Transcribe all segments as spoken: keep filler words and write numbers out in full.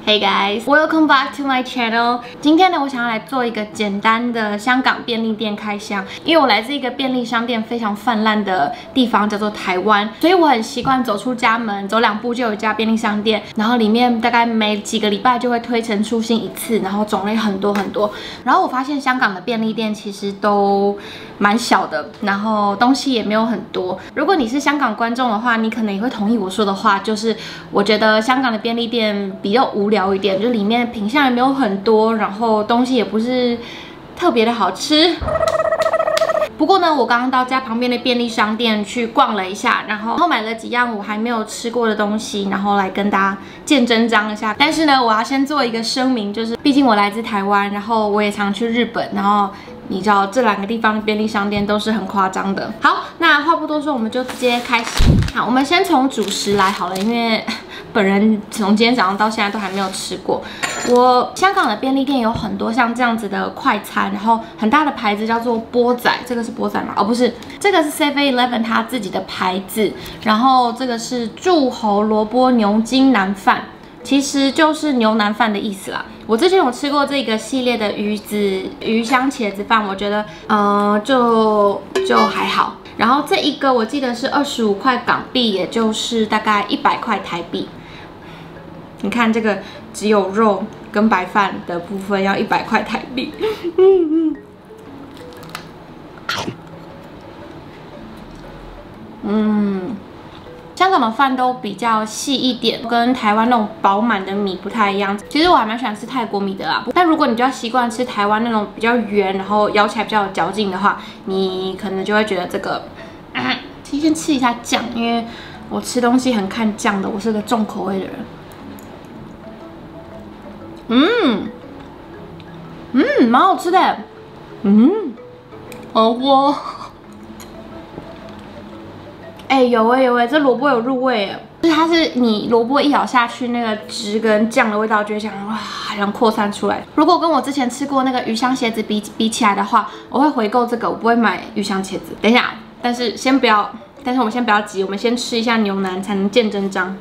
Hey guys, welcome back to my channel. 今天呢，我想要来做一个简单的香港便利店开箱。因为我来自一个便利商店非常泛滥的地方，叫做台湾，所以我很习惯走出家门，走两步就有一家便利商店，然后里面大概每几个礼拜就会推陈出新一次，然后种类很多很多。然后我发现香港的便利店其实都蛮小的，然后东西也没有很多。如果你是香港观众的话，你可能也会同意我说的话，就是我觉得香港的便利店比较无聊一点，就里面品项也没有很多，然后东西也不是特别的好吃。不过呢，我刚刚到家旁边的便利商店去逛了一下，然后买了几样我还没有吃过的东西，然后来跟大家见真章一下。但是呢，我要先做一个声明，就是毕竟我来自台湾，然后我也常去日本，然后你知道这两个地方的便利商店都是很夸张的。好，那话不多说，我们就直接开始。好，我们先从主食来好了，因为本人从今天早上到现在都还没有吃过。我香港的便利店有很多像这样子的快餐，然后很大的牌子叫做波仔，这个是波仔吗？哦，不是，这个是 seven eleven 它自己的牌子。然后这个是柱侯萝卜牛筋腩饭，其实就是牛腩饭的意思啦。我之前有吃过这个系列的鱼子鱼香茄子饭，我觉得呃就就还好。然后这一个我记得是二十五块港币，也就是大概一百块台币。你看这个只有肉跟白饭的部分要一百块台币。嗯嗯。嗯。香港的饭都比较细一点，跟台湾那种饱满的米不太一样。其实我还蛮喜欢吃泰国米的啦，但如果你比较习惯吃台湾那种比较圆，然后咬起来比较有嚼劲的话，你可能就会觉得这个。嗯、先吃一下酱，因为我吃东西很看酱的，我是个重口味的人。嗯，嗯，蛮好吃的。嗯，哦我。哎、欸，有哎、欸、有哎、欸，这萝卜有入味哎，就是它是你萝卜一咬下去，那个汁跟酱的味道就会这样哇，好像扩散出来。如果跟我之前吃过那个鱼香茄子比比起来的话，我会回购这个，我不会买鱼香茄子。等一下，但是先不要，但是我们先不要急，我们先吃一下牛腩才能见真章。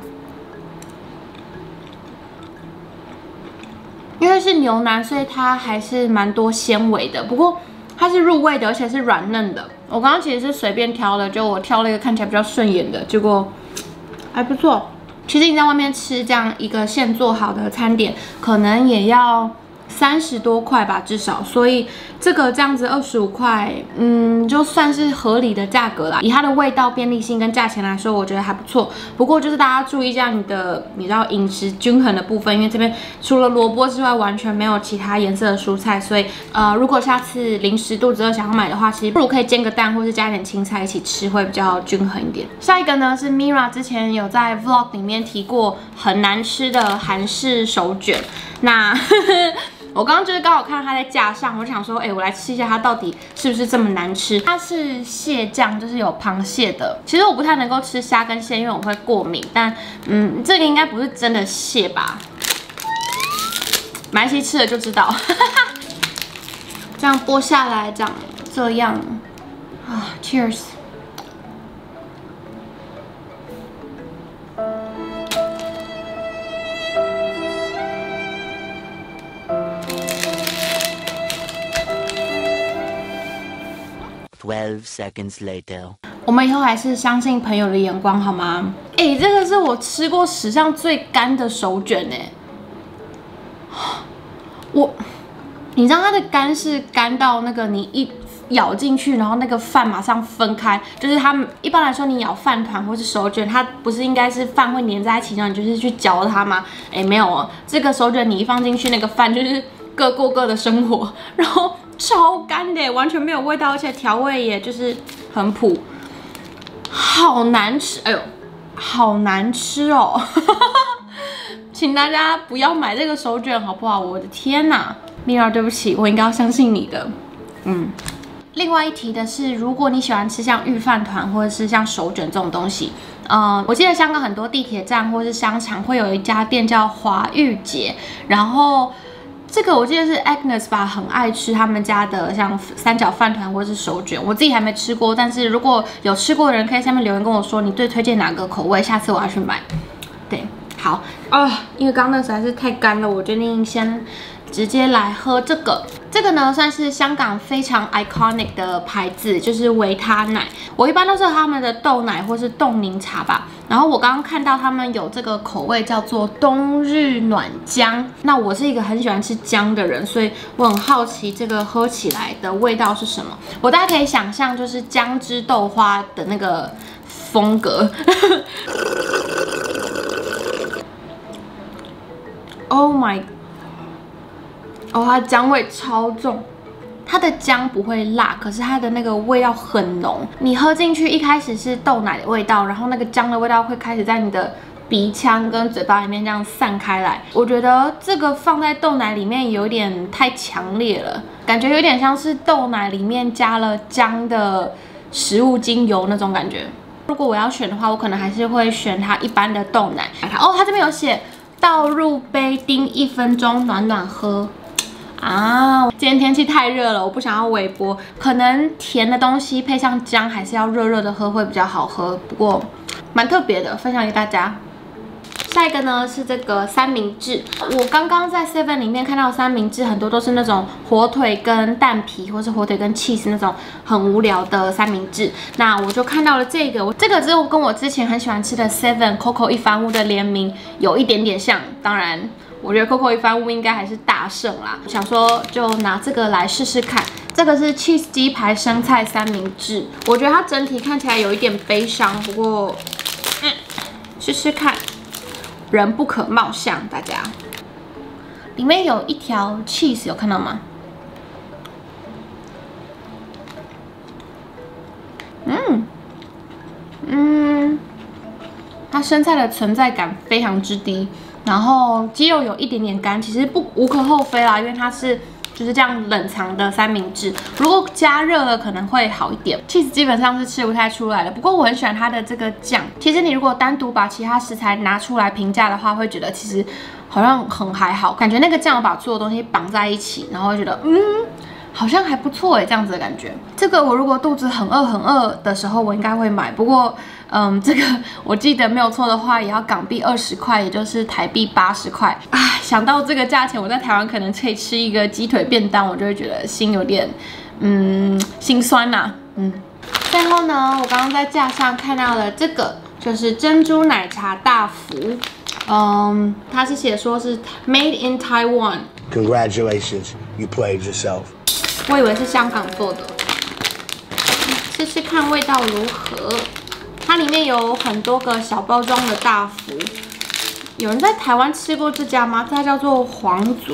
因为是牛腩，所以它还是蛮多纤维的，不过它是入味的，而且是软嫩的。我刚刚其实是随便挑的，就我挑了一个看起来比较顺眼的，结果还不错。其实你在外面吃这样一个现做好的餐点，可能也要三十多块吧，至少。所以这个这样子二十五块，嗯，就算是合理的价格啦。以它的味道、便利性跟价钱来说，我觉得还不错。不过就是大家注意一下你的，你知道饮食均衡的部分，因为这边除了萝卜之外，完全没有其他颜色的蔬菜。所以呃，如果下次临时肚子饿想要买的话，其实不如可以煎个蛋，或是加点青菜一起吃，会比较均衡一点。下一个呢是 Mira 之前有在 Vlog 里面提过很难吃的韩式手卷，那我刚刚就是刚好看到它在架上，我就想说，哎、欸，我来吃一下它到底是不是这么难吃。它是蟹酱，就是有螃蟹的。其实我不太能够吃虾跟蟹，因为我会过敏。但嗯，这个应该不是真的蟹吧？买起吃了就知道。这样剥下来，这样这样啊 ，Cheers。 twelve seconds later， 我们以后还是相信朋友的眼光好吗？哎、欸，这个是我吃过史上最干的手卷哎、欸，我，你知道它的干是干到那个你一咬进去，然后那个饭马上分开，就是它一般来说你咬饭团或是手卷，它不是应该是饭会粘在一起，然后你就是去嚼它吗？哎、欸，没有哦，这个手卷你一放进去，那个饭就是各过各的生活，然后。超干的，完全没有味道，而且调味也就是很普，好难吃，哎呦，好难吃哦！请大家不要买这个手卷好不好？我的天哪 ，Mira， 对不起，我应该要相信你的。嗯，另外一提的是，如果你喜欢吃像御饭团或者是像手卷这种东西，呃，我记得香港很多地铁站或是商场会有一家店叫华御姐，然后。这个我记得是 Agnes 吧，很爱吃他们家的像三角饭团或是手卷，我自己还没吃过，但是如果有吃过的人，可以下面留言跟我说你最推荐哪个口味，下次我要去买。对， 好啊，因为刚刚那实在是太干了，我决定先直接来喝这个。这个呢算是香港非常 iconic 的牌子，就是维他奶。我一般都是喝他们的豆奶或是冻柠茶吧。然后我刚刚看到他们有这个口味叫做冬日暖姜。那我是一个很喜欢吃姜的人，所以我很好奇这个喝起来的味道是什么。我大家可以想象，就是姜汁豆花的那个风格。Oh my。哦，它姜味超重，它的姜不会辣，可是它的那个味道很浓。你喝进去一开始是豆奶的味道，然后那个姜的味道会开始在你的鼻腔跟嘴巴里面这样散开来。我觉得这个放在豆奶里面有点太强烈了，感觉有点像是豆奶里面加了姜的食物精油那种感觉。如果我要选的话，我可能还是会选它一般的豆奶。哦，它这边有写倒入杯叮一分钟，暖暖喝。啊，今天天气太热了，我不想要微波，可能甜的东西配上姜，还是要热热的喝会比较好喝。不过蛮特别的，分享给大家。下一个呢是这个三明治，我刚刚在 seven 里面看到的三明治很多都是那种火腿跟蛋皮，或是火腿跟 cheese 那种很无聊的三明治。那我就看到了这个，我这个只有跟我之前很喜欢吃的 seven Coco 一番屋的联名有一点点像，当然。我觉得 Coco 一番屋应该还是大胜啦，想说就拿这个来试试看。这个是 cheese 鸡排生菜三明治，我觉得它整体看起来有一点悲伤，不过嗯，试试看，人不可貌相，大家。里面有一条 cheese， 有看到吗？嗯嗯，它生菜的存在感非常之低。然后鸡肉有一点点干，其实不无可厚非啦，因为它是就是这样冷藏的三明治。如果加热了可能会好一点。cheese 基本上是吃不太出来的，不过我很喜欢它的这个酱。其实你如果单独把其他食材拿出来评价的话，会觉得其实好像很还好，感觉那个酱把所有东西绑在一起，然后会觉得嗯。好像还不错哎，这样子的感觉。这个我如果肚子很饿很饿的时候，我应该会买。不过，嗯，这个我记得没有错的话，也要港币二十块，也就是台币八十块。唉，想到这个价钱，我在台湾可能可以吃一个鸡腿便当，我就会觉得心有点，嗯，心酸呐、啊。嗯。最后呢，我刚刚在架上看到了这个，就是珍珠奶茶大福。嗯，它是写说是 Made in Taiwan。Congratulations, you played yourself. 我以为是香港做的，试试看味道如何。它里面有很多个小包装的大福。有人在台湾吃过这家吗？它叫做皇族。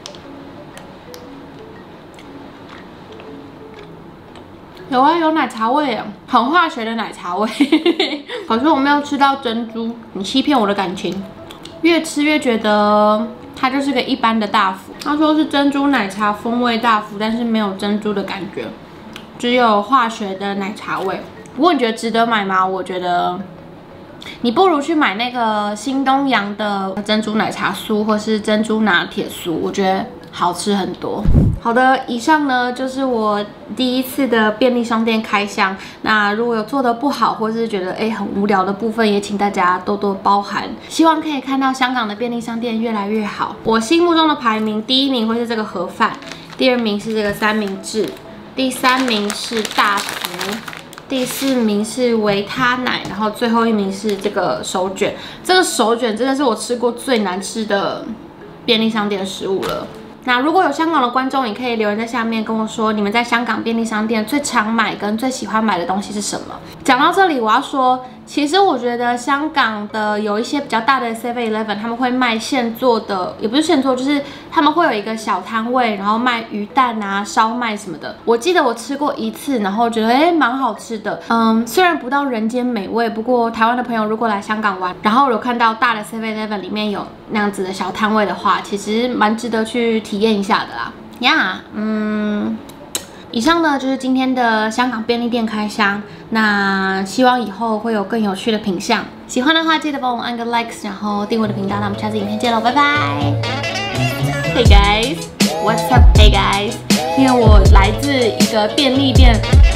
有啊，有奶茶味啊，很化学的奶茶味。可是我没有吃到珍珠，你欺骗我的感情。越吃越觉得它就是个一般的大福。他说是珍珠奶茶风味大福，但是没有珍珠的感觉，只有化学的奶茶味。不过你觉得值得买吗？我觉得你不如去买那个新东阳的珍珠奶茶酥，或是珍珠拿铁酥，我觉得好吃很多。好的，以上呢就是我第一次的便利商店开箱。那如果有做的不好，或是觉得哎很无聊的部分，也请大家多多包涵。希望可以看到香港的便利商店越来越好。我心目中的排名，第一名会是这个盒饭，第二名是这个三明治，第三名是大福，第四名是维他奶，然后最后一名是这个手卷。这个手卷真的是我吃过最难吃的便利商店的食物了。那如果有香港的观众，也可以留言在下面跟我说，你们在香港便利商店最常买跟最喜欢买的东西是什么？讲到这里，我要说，其实我觉得香港的有一些比较大的 seven eleven， 他们会卖现做的，也不是现做，就是他们会有一个小摊位，然后卖鱼蛋啊、烧麦什么的。我记得我吃过一次，然后觉得哎蛮好吃的。嗯，虽然不到人间美味，不过台湾的朋友如果来香港玩，然后有看到大的 seven eleven 里面有那样子的小摊位的话，其实蛮值得去体验一下的啦。呀、yeah, ，嗯。以上呢就是今天的香港便利店开箱，那希望以后会有更有趣的品项。喜欢的话记得帮我按个 likes， 然后订我的频道。那我们下次影片见喽，拜拜。Hey guys, what's up? Hey guys， 因为我来自一个便利店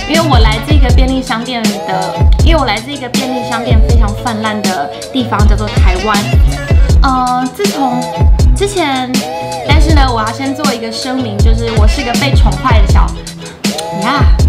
因为我来这个便利商店的，因为我来这个便利商店非常泛滥的地方叫做台湾。呃，自从之前，但是呢，我要先做一个声明，就是我是个被宠坏的小呀。